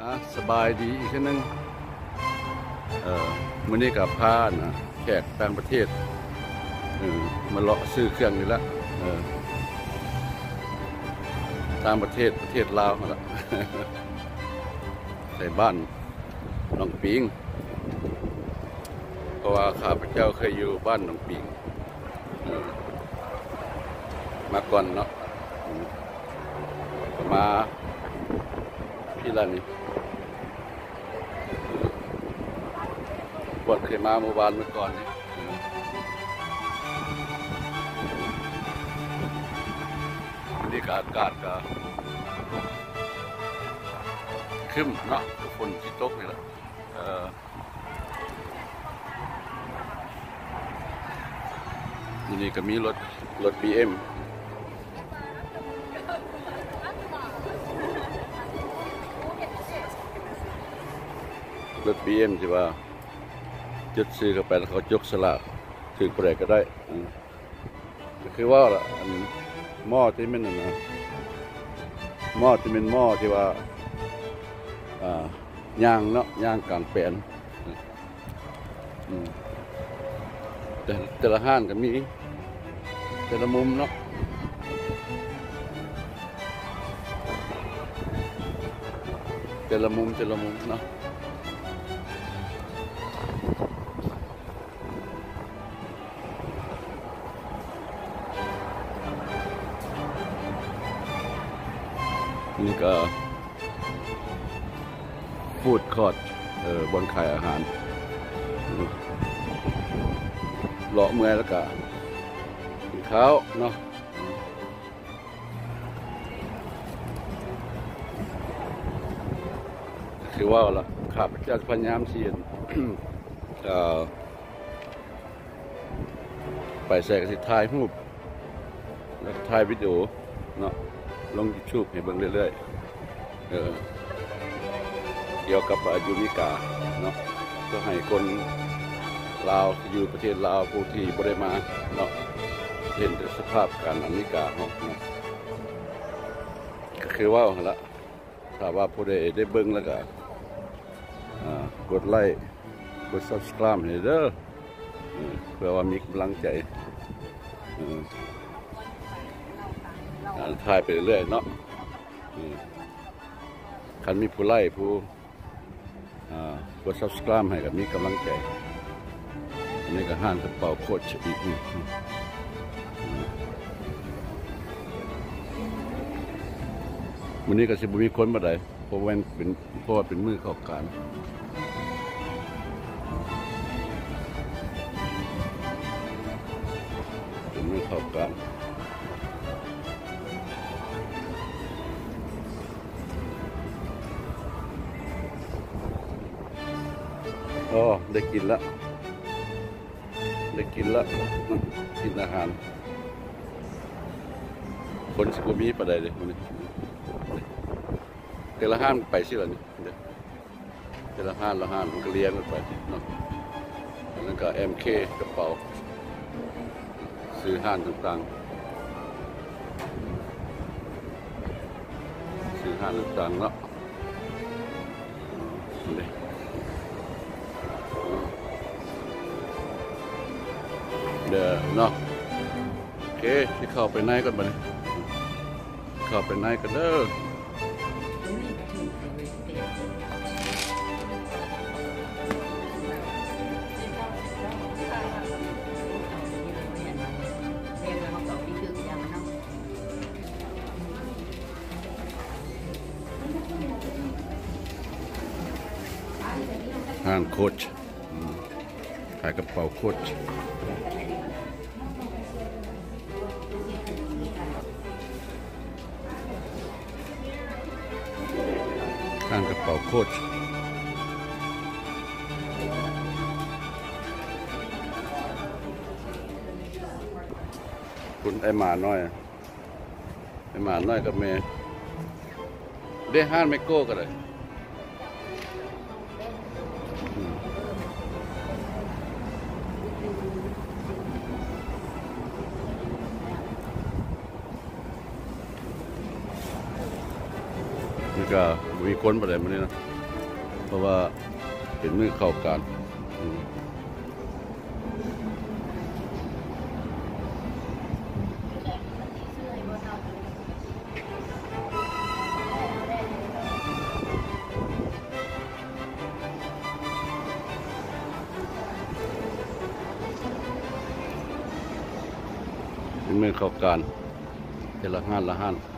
สบายดีอีกทีนึงมื้อนี้กับพานะแขกต่างประเทศมาเลาะซื้อเครื่องนี่ละต่างประเทศลาวมาละ ใส่บ้านน้องปิงเพราะว่าข้าพเจ้าเคยอยู่บ้านน้องปิงมาก่อนเนาะมาพี่ละนี่บวชเคยมาเมื่อวานเมื่อก่อนนี่วันนี้อากาศก็ครึ้มเนาะฝนที่ตกนี่แหละนี่ก็มีรถ BM รถ BM ที่ว่าจุดซื้อเข้าไปแล้วเขายกสลากถือไปไหนก็ได้ก็คือว่าล่ะหม้อที่มันนะหม้อที่เป็นหม้อที่ว่าย่างเนาะย่างกลางแปลนแต่ละห้างก็มีแต่ละมุมเนาะแต่ละมุมเนาะนี่ก็ฟู้ดคอร์ทบนขายอาหารเลาะเมื่อยแล้วก็กินข้าวเนาะคือว่าละข้าพเจ้าพยายามเสียนไปใส่กระสิถ่ายรูปแล้วถ่ายวิดีโอเนาะลง YouTube ให้เบิ่งเรื่อยๆเกี่ยวกับยูนิกาเนาะก็ให้คนลาวอยู่ประเทศลาวผู้ที่บ่ได้มาเนาะเห็นสภาพการอเมริกาเนาะก็คือว่าละถ้าว่าผู้ใดได้เบิ่งแล้วก็กดไลค์กด Subscribe ให้เด้อเพื่อว่ามีกำลังใจถ่ายไปเรื่อยๆเนาะคันมีผู้ไลค์ผู้กด Subscribe ให้กับมีกำลังใจอันนี้ก็ห้างกระเป๋าโคตรอีกวันนี้ก็สิบุมีคนมาได้เพราะว่าเป็นมือเข้าการเป็นมือเข้าการได้กินละกินอาหารคนสกุมีประเดี๋ยวนี้แต่ละห้างไปสิล่ะนี่แต่ละห้างมันก็เลี้ยงกันไปเนาะแล้วก็ MK กระเป๋าซื้อห้างต่างๆซื้อห้างต่างๆเนาะเดี๋ยวเนาะโอเคที่เข้าไปในก่อนบ้างเข้าไปในกันเด้อห้างโคชขายกระเป๋าโคชห้างกระเป๋าโคชคุณไอหมาน้อยกับเมย์ได้ห้างไมโก้กันเลยนี่ก็มีคนประเด็นมาเลยนะราะว่าเป็นมือเข้ากันเป็นมือเข้ากันแต่ละห้าน